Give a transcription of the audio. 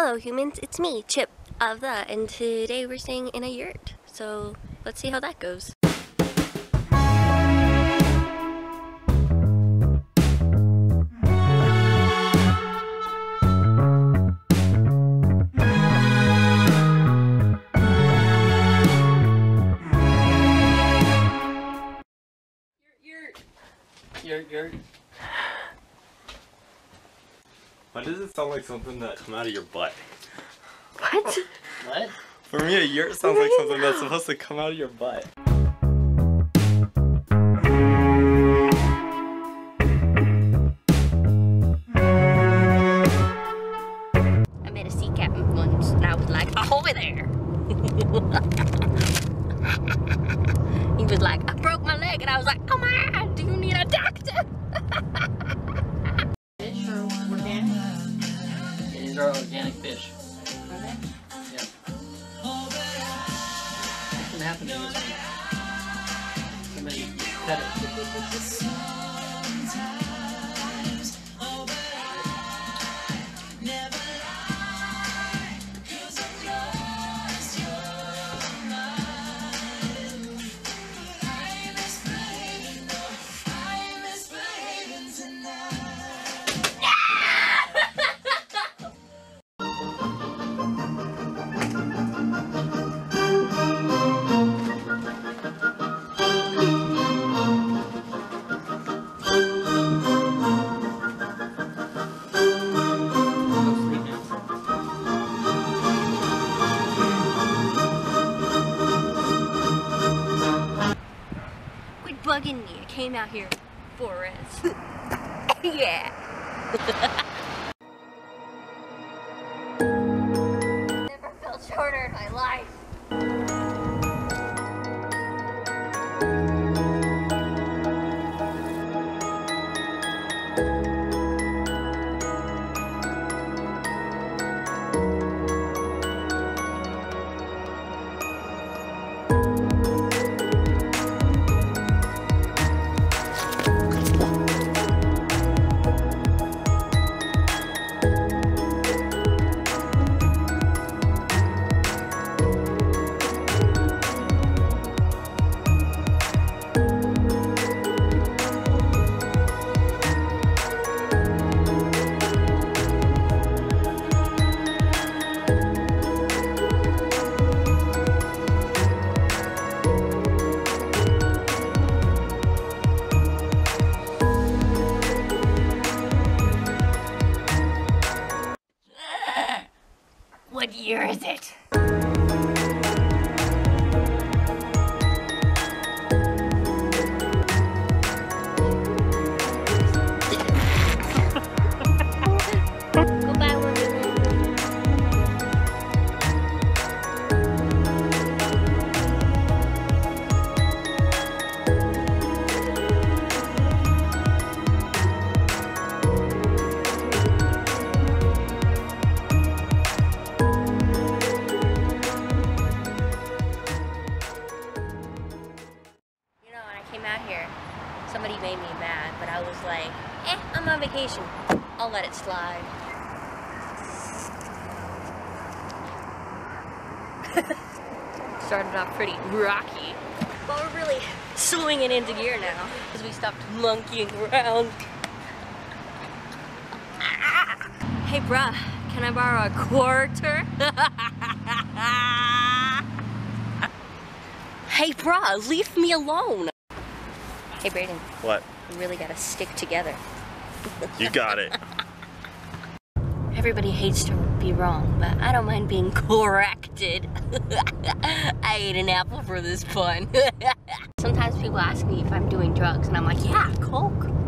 Hello humans, it's me, Chipofthe, and today we're staying in a yurt. So let's see how that goes. Yurt. Why does it sound like something that come out of your butt? What? What? For me, a yurt sounds like something that's supposed to come out of your butt. I met a sea captain once and I was like, ahoy there! He was like, I broke my leg, and I was like, oh my, do you need a doctor? Fish or organic? Yeah, these are organic fish. Are they? Yeah. What's gonna happen to this one? Somebody cut it. Bugging me. I came out here for rest. Yeah. Never felt shorter in my life. What year is it? Somebody made me mad, but I was like, I'm on vacation. I'll let it slide. Started off pretty rocky, but we're really swinging into gear now because we stopped monkeying around. Hey bruh, can I borrow a quarter? Hey bruh, leave me alone. Hey Brayden. What? We really gotta stick together. You got it. Everybody hates to be wrong, but I don't mind being corrected. I ate an apple for this pun. Sometimes people ask me if I'm doing drugs, and I'm like, yeah, coke.